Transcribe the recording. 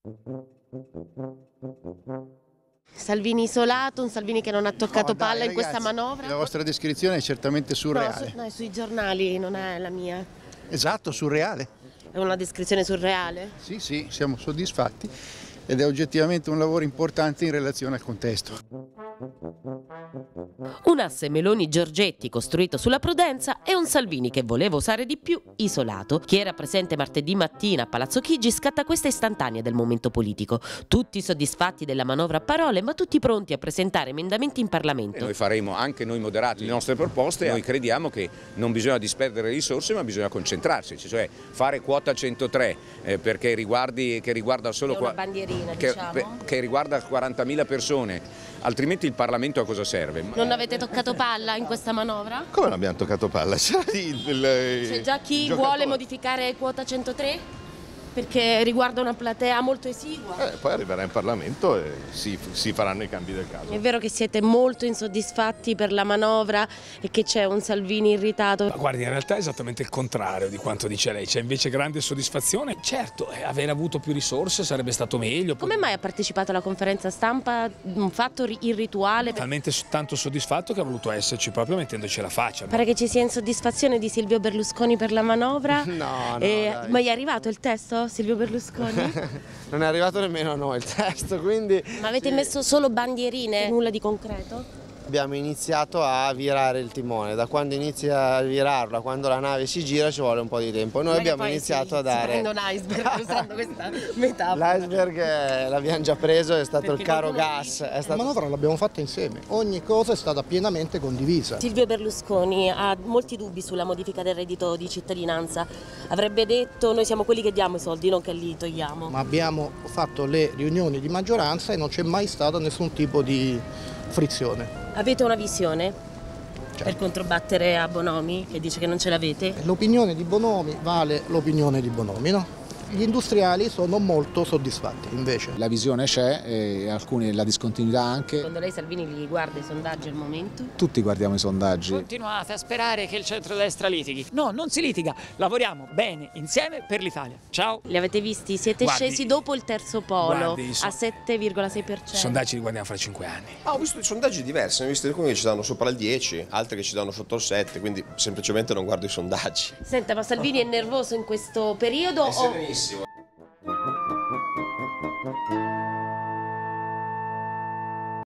Salvini isolato, un Salvini che non ha toccato No, dai, palla in ragazzi, questa manovra? La vostra descrizione è certamente surreale. No, è sui giornali, non è la mia. Esatto, surreale. È una descrizione surreale? Sì, sì, siamo soddisfatti ed è oggettivamente un lavoro importante in relazione al contesto. Un asse Meloni-Giorgetti costruito sulla prudenza e un Salvini che voleva usare di più, isolato. Chi era presente martedì mattina a Palazzo Chigi scatta questa istantanea del momento politico. Tutti soddisfatti della manovra a parole, ma tutti pronti a presentare emendamenti in Parlamento. Noi faremo anche noi moderati le nostre proposte. Noi crediamo che non bisogna disperdere risorse, ma bisogna concentrarsi, cioè fare quota 103 perché riguarda solo È una bandierina, diciamo. che riguarda 40.000 persone, altrimenti il Parlamento a cosa serve? Non avete toccato palla in questa manovra? Come non abbiamo toccato palla? C'è già chi vuole modificare quota 103? Perché riguarda una platea molto esigua. Poi arriverà in Parlamento e si faranno i cambi del caso. È vero che siete molto insoddisfatti per la manovra e che c'è un Salvini irritato? Ma guardi, in realtà è esattamente il contrario di quanto dice lei, c'è invece grande soddisfazione. Certo, aver avuto più risorse sarebbe stato meglio. Come mai ha partecipato alla conferenza stampa? Un fatto irrituale? Talmente tanto soddisfatto che ha voluto esserci proprio mettendoci la faccia. Pare che ci sia insoddisfazione di Silvio Berlusconi per la manovra. No, ma gli è arrivato il testo, Silvio Berlusconi? Non è arrivato nemmeno a noi il testo, quindi... Ma avete messo solo bandierine? Nulla di concreto? Abbiamo iniziato a virare il timone, da quando inizia a virarlo a quando la nave si gira ci vuole un po' di tempo. Noi abbiamo iniziato a dare... Si prende un iceberg usando questa metafora. L'iceberg l'abbiamo già preso, è stato il caro gas. La manovra l'abbiamo fatta insieme, ogni cosa è stata pienamente condivisa. Silvio Berlusconi ha molti dubbi sulla modifica del reddito di cittadinanza. Avrebbe detto noi siamo quelli che diamo i soldi, non che li togliamo. Ma abbiamo fatto le riunioni di maggioranza e non c'è mai stato nessun tipo di frizione. Avete una visione per controbattere a Bonomi che dice che non ce l'avete? L'opinione di Bonomi vale l'opinione di Bonomi, no? Gli industriali sono molto soddisfatti invece. La visione c'è e alcuni la discontinuità anche. Secondo lei Salvini li guarda i sondaggi al momento? Tutti guardiamo i sondaggi. Continuate a sperare che il centrodestra litighi. No, non si litiga, lavoriamo bene insieme per l'Italia. Ciao. Li avete visti? Siete scesi dopo il terzo polo a 7,6%. I sondaggi li guardiamo fra 5 anni. Ho visto i sondaggi diversi, ne ho visti alcuni che ci danno sopra il 10, altri che ci danno sotto il 7, quindi semplicemente non guardo i sondaggi. Senta, ma Salvini è nervoso in questo periodo? È serenissimo.